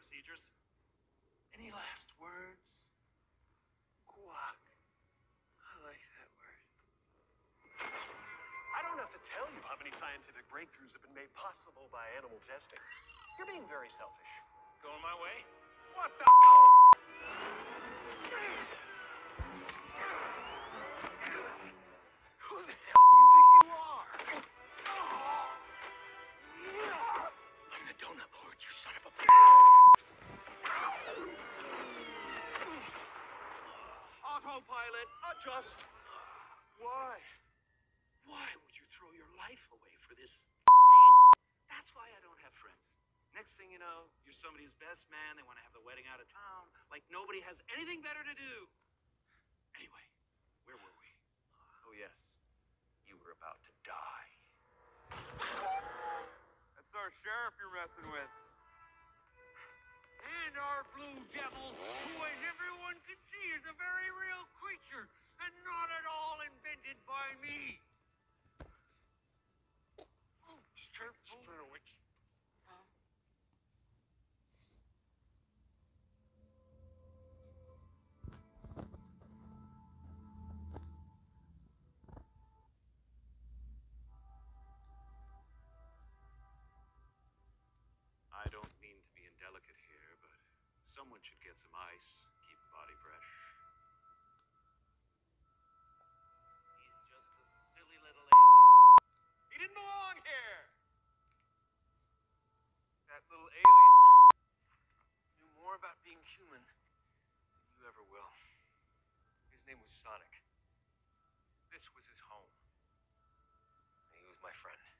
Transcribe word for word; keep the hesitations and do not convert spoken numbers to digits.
procedures. Any last words? Guac. I like that word. I don't have to tell you how many scientific breakthroughs have been made possible by animal testing. You're being very selfish. Going my way? What the? Who the hell do you think you are? I'm the donut lord, you son of a... Autopilot, adjust. Why? Why would you throw your life away for this thing? That's why I don't have friends. Next thing you know, you're somebody's best man. They want to have the wedding out of town. Like nobody has anything better to do. Anyway, where were we? Oh, yes. You were about to die. That's our sheriff you're messing with. And our blue devil, who, as everyone can see, is a very real creature and not at all invented by me. Oh, just careful. I don't mean to be indelicate here, but someone should get some ice, keep the body fresh. He's just a silly little alien. He didn't belong here! That little alien knew more about being human than you ever will. His name was Sonic. This was his home. And he was my friend.